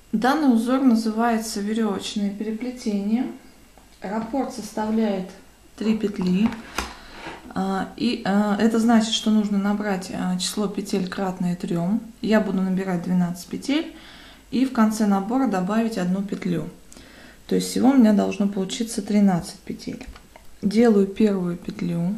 Данный узор называется веревочное переплетение. Раппорт составляет 3 петли. Это значит, что нужно набрать число петель кратное 3. Я буду набирать 12 петель и в конце набора добавить 1 петлю. То есть всего у меня должно получиться 13 петель. Делаю первую петлю.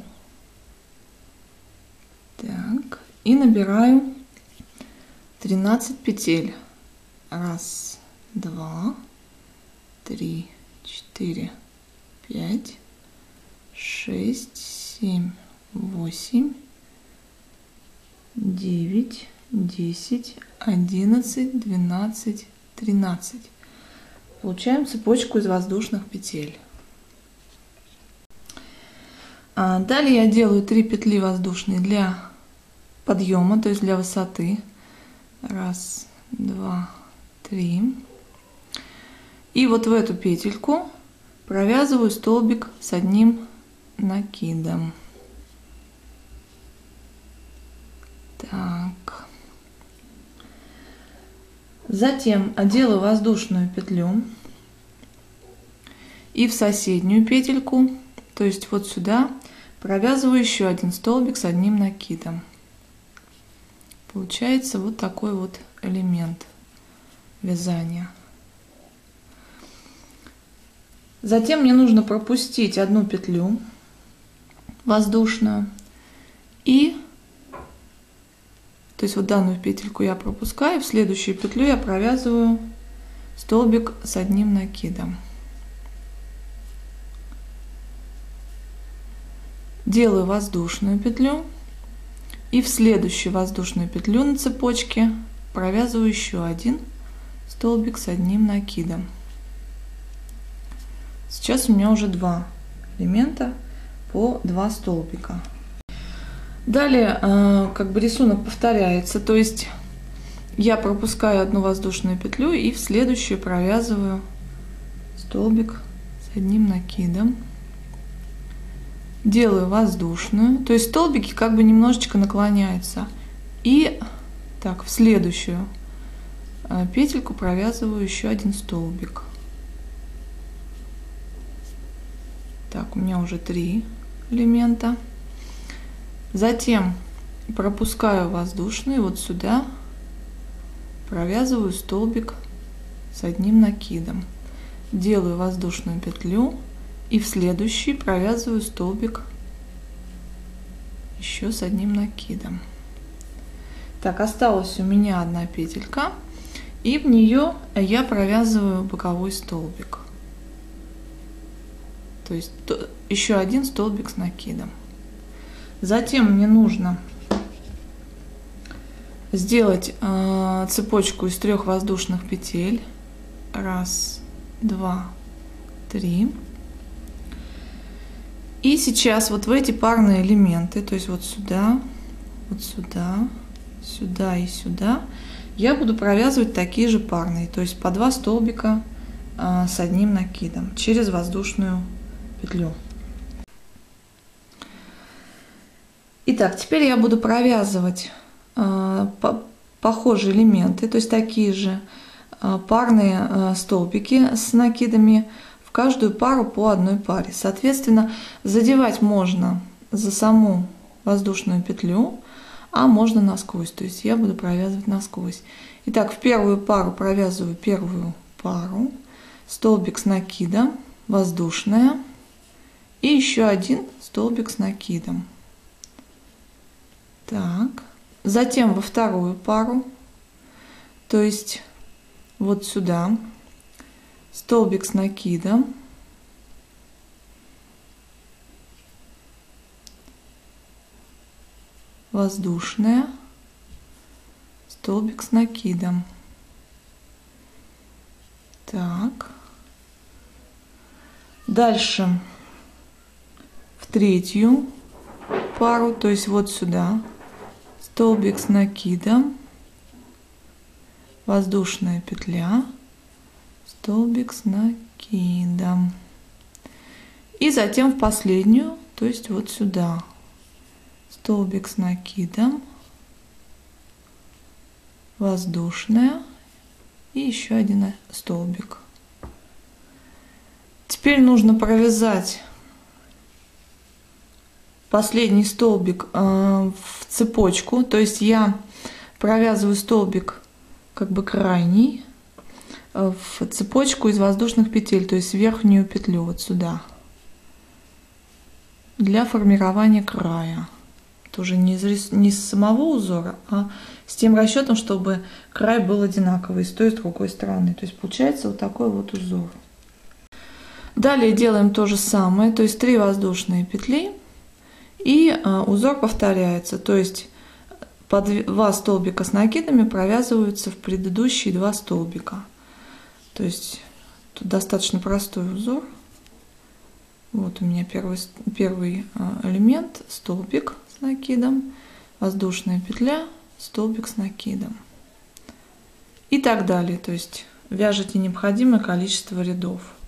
Так, и набираю 13 петель. 1, 2, 3, 4, 5, 6, 7, 8, 9, 10, 11, 12, 13. Получаем цепочку из воздушных петель. Далее я делаю 3 петли воздушные для подъема, то есть для высоты. 1, 2, 3. И вот в эту петельку провязываю столбик с 1 накидом. Так. Затем делаю воздушную петлю и в соседнюю петельку, то есть вот сюда, провязываю еще 1 столбик с 1 накидом. Получается вот такой вот элемент вязания. Затем мне нужно пропустить 1 петлю воздушную и, то есть вот данную петельку я пропускаю, в следующую петлю я провязываю столбик с 1 накидом. Делаю воздушную петлю и в следующую воздушную петлю на цепочке провязываю еще 1 столбик с 1 накидом. Сейчас у меня уже 2 элемента по 2 столбика. Далее как бы рисунок повторяется, то есть я пропускаю 1 воздушную петлю и в следующую провязываю столбик с 1 накидом. Делаю воздушную, то есть столбики как бы немножечко наклоняются, и так в следующую петельку провязываю еще 1 столбик. Так, у меня уже 3 элемента. Затем пропускаю воздушный, вот сюда провязываю столбик с 1 накидом. Делаю воздушную петлю и в следующий провязываю столбик еще с 1 накидом. Так, осталась у меня 1 петелька, и в нее я провязываю боковой столбик, то есть еще 1 столбик с накидом. Затем мне нужно сделать цепочку из 3 воздушных петель. 1, 2, 3. И сейчас вот в эти парные элементы, то есть вот сюда, сюда и сюда, я буду провязывать такие же парные, то есть по 2 столбика с 1 накидом через воздушную петлю. Итак, теперь я буду провязывать похожие элементы, то есть такие же парные столбики с накидами в каждую пару по 1 паре. Соответственно, задевать можно за саму воздушную петлю, а можно насквозь, то есть я буду провязывать насквозь. Итак, в первую пару провязываю первую пару, столбик с накидом, воздушная и еще 1 столбик с накидом. Так, затем во вторую пару, то есть вот сюда, столбик с накидом, воздушная, столбик с накидом. Так, дальше в третью пару, то есть вот сюда, столбик с накидом, воздушная петля, столбик с накидом. И затем в последнюю, то есть вот сюда, столбик с накидом, воздушная и еще один столбик. Теперь нужно провязать последний столбик в цепочку, то есть я провязываю столбик как бы крайний в цепочку из воздушных петель, то есть верхнюю петлю вот сюда, для формирования края. Тоже не с самого узора, а с тем расчетом, чтобы край был одинаковый с той и с другой стороны. То есть получается вот такой вот узор. Далее делаем то же самое, то есть 3 воздушные петли, и узор повторяется, то есть по 2 столбика с накидами провязываются в предыдущие 2 столбика. То есть тут достаточно простой узор. Вот у меня первый элемент, столбик с накидом, воздушная петля, столбик с накидом и так далее. То есть вяжите необходимое количество рядов.